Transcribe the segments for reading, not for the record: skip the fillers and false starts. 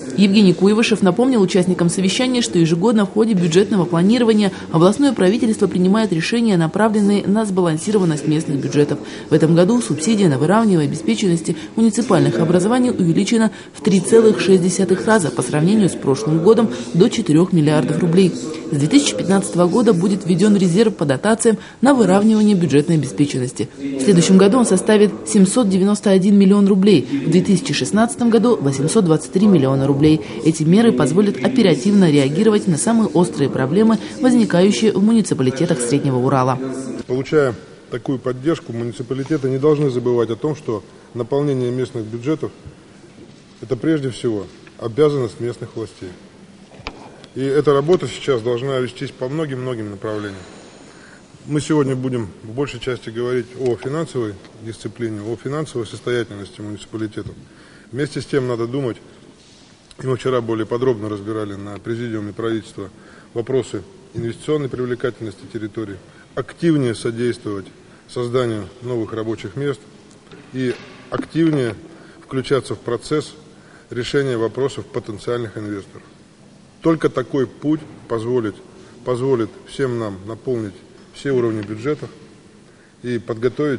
Евгений Куйвышев напомнил участникам совещания, что ежегодно в ходе бюджетного планирования областное правительство принимает решения, направленные на сбалансированность местных бюджетов. В этом году субсидия на выравнивание обеспеченности муниципальных образований увеличена в 3,6 раза по сравнению с прошлым годом до 4 миллиардов рублей. С 2015 года будет введен резерв по дотациям на выравнивание бюджетной обеспеченности. В следующем году он составит 791 миллион рублей, в 2016 году 823 миллиона рублей. Эти меры позволят оперативно реагировать на самые острые проблемы, возникающие в муниципалитетах Среднего Урала. Получая такую поддержку, муниципалитеты не должны забывать о том, что наполнение местных бюджетов – это прежде всего обязанность местных властей. И эта работа сейчас должна вестись по многим направлениям. Мы сегодня будем в большей части говорить о финансовой дисциплине, о финансовой состоятельности муниципалитетов. Вместе с тем надо думать, и мы вчера более подробно разбирали на президиуме правительства вопросы инвестиционной привлекательности территории, активнее содействовать созданию новых рабочих мест и активнее включаться в процесс решения вопросов потенциальных инвесторов. Только такой путь позволит всем нам наполнить все уровни бюджетов и подготовить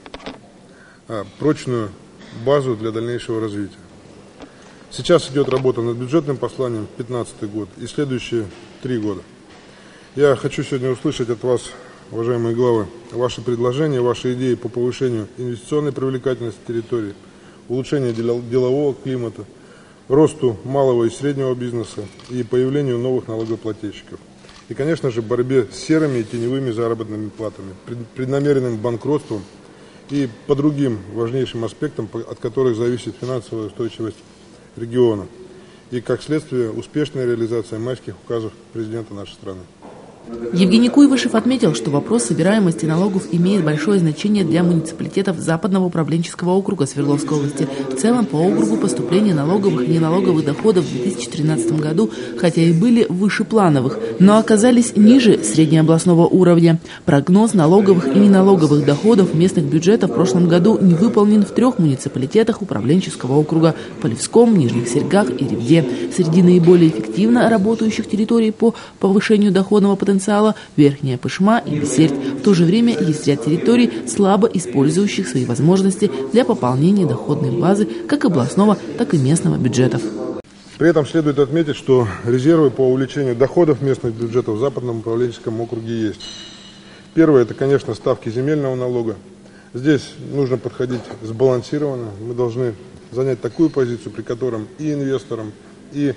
прочную базу для дальнейшего развития. Сейчас идет работа над бюджетным посланием 2015 год и следующие 3 года. Я хочу сегодня услышать от вас, уважаемые главы, ваши предложения, ваши идеи по повышению инвестиционной привлекательности территории, улучшению делового климата, росту малого и среднего бизнеса и появлению новых налогоплательщиков. И, конечно же, борьбе с серыми и теневыми заработными платами, преднамеренным банкротством и по другим важнейшим аспектам, от которых зависит финансовая устойчивость региона. И, как следствие, успешная реализация майских указов президента нашей страны. Евгений Куйвышев отметил, что вопрос собираемости налогов имеет большое значение для муниципалитетов Западного управленческого округа Свердловской области. В целом по округу поступления налоговых и неналоговых доходов в 2013 году, хотя и были выше плановых, но оказались ниже среднеобластного уровня. Прогноз налоговых и неналоговых доходов местных бюджетов в прошлом году не выполнен в 3 муниципалитетах управленческого округа – Полевском, Нижних Сергах и Ревде. Среди наиболее эффективно работающих территорий по повышению доходного потенциала Верхняя Пышма и Бесерть. В то же время есть ряд территорий, слабо использующих свои возможности для пополнения доходной базы как областного, так и местного бюджетов. При этом следует отметить, что резервы по увеличению доходов местных бюджетов в Западном управленческом округе есть. Первое – это, конечно, ставки земельного налога. Здесь нужно подходить сбалансированно. Мы должны занять такую позицию, при котором и инвесторам, и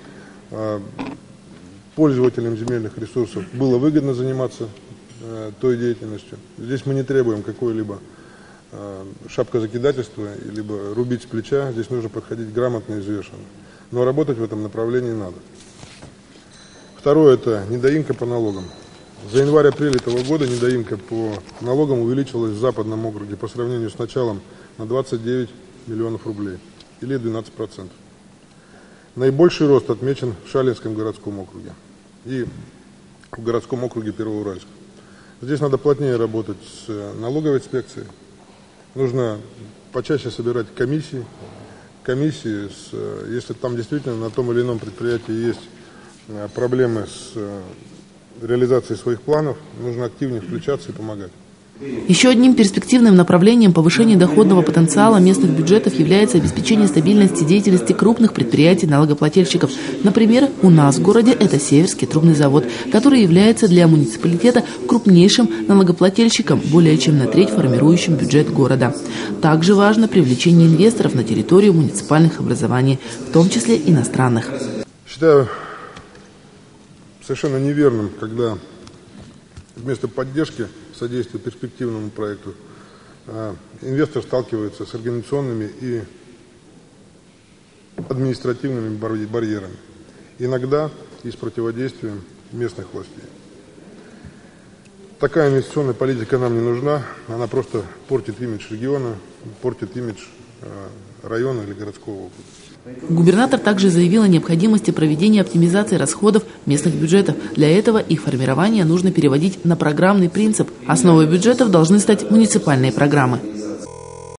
пользователям земельных ресурсов было выгодно заниматься той деятельностью. Здесь мы не требуем какой-либо шапкозакидательства, либо рубить с плеча. Здесь нужно подходить грамотно и взвешенно. Но работать в этом направлении надо. Второе – это недоимка по налогам. За январь-апрель этого года недоимка по налогам увеличилась в Западном округе по сравнению с началом на 29 миллионов рублей, или 12%. Наибольший рост отмечен в Шалинском городском округе и в городском округе Первоуральск. Здесь надо плотнее работать с налоговой инспекцией. Нужно почаще собирать комиссии, если там действительно на том или ином предприятии есть проблемы с реализацией своих планов, нужно активнее включаться и помогать. Еще одним перспективным направлением повышения доходного потенциала местных бюджетов является обеспечение стабильности деятельности крупных предприятий-налогоплательщиков. Например, у нас в городе это Северский трубный завод, который является для муниципалитета крупнейшим налогоплательщиком, более чем на треть формирующим бюджет города. Также важно привлечение инвесторов на территорию муниципальных образований, в том числе иностранных. Считаю совершенно неверным, когда вместо поддержки содействия перспективному проекту инвестор сталкивается с организационными и административными барьерами, иногда и с противодействием местных властей. Такая инвестиционная политика нам не нужна, она просто портит имидж региона, портит имидж района или городского округа. Губернатор также заявил о необходимости проведения оптимизации расходов местных бюджетов. Для этого их формирование нужно переводить на программный принцип. Основой бюджетов должны стать муниципальные программы.